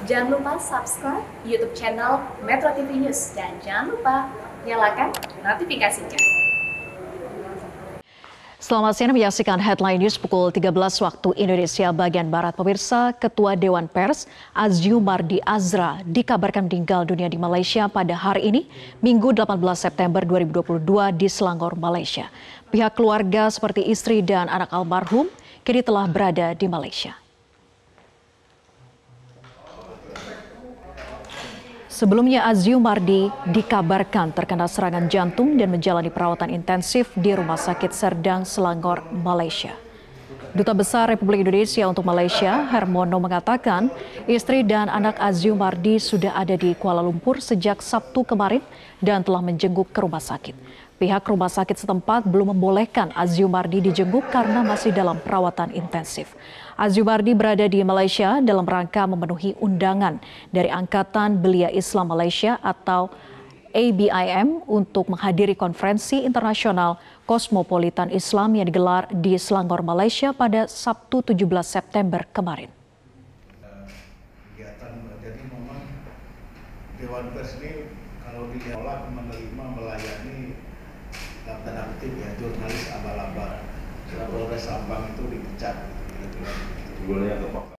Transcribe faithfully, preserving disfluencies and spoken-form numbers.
Jangan lupa subscribe YouTube channel Metro T V News dan jangan lupa nyalakan notifikasinya. Selamat siang, menyaksikan Headline News pukul tiga belas waktu Indonesia bagian Barat. Pemirsa, Ketua Dewan Pers Azzumardi Azra dikabarkan meninggal dunia di Malaysia pada hari ini, Minggu delapan belas September dua ribu dua puluh dua di Selangor, Malaysia. Pihak keluarga seperti istri dan anak almarhum kini telah berada di Malaysia. Sebelumnya Azzumardi dikabarkan terkena serangan jantung dan menjalani perawatan intensif di Rumah Sakit Serdang, Selangor, Malaysia. Duta Besar Republik Indonesia untuk Malaysia, Hermono, mengatakan istri dan anak Azzumardi sudah ada di Kuala Lumpur sejak Sabtu kemarin dan telah menjenguk ke rumah sakit. Pihak rumah sakit setempat belum membolehkan Azzumardi dijenguk karena masih dalam perawatan intensif. Azzumardi berada di Malaysia dalam rangka memenuhi undangan dari Angkatan Belia Islam Malaysia atau A B I M untuk menghadiri konferensi internasional Kosmopolitan Islam yang digelar di Selangor, Malaysia pada Sabtu tujuh belas September kemarin. Kegiatan jadi memang Dewan Pers ini kalau diolah menerima melayani tanda kutip ya jurnalis abal-abal. Polres Sabang itu dipecat. Gitu.